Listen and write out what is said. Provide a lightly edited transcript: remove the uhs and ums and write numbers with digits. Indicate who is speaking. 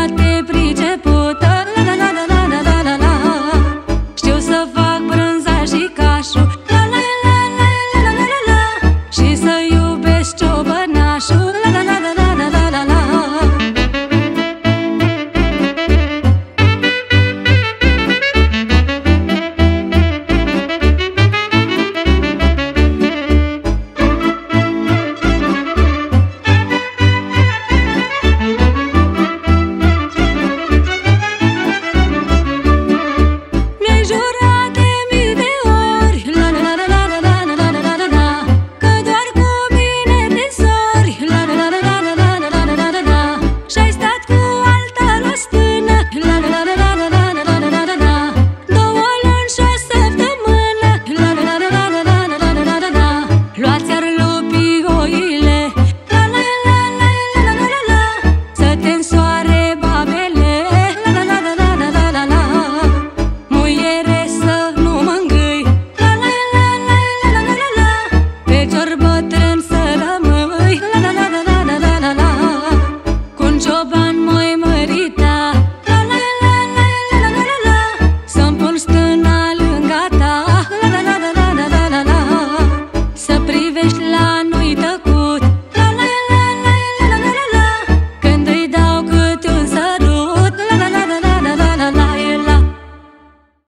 Speaker 1: foarte pricepută, la la la la la la la la. Știu să fac brânza și cașul, la la la la la la la la. Și să iubesc ciobănașul, la la la la la la la la la. Să privești la noi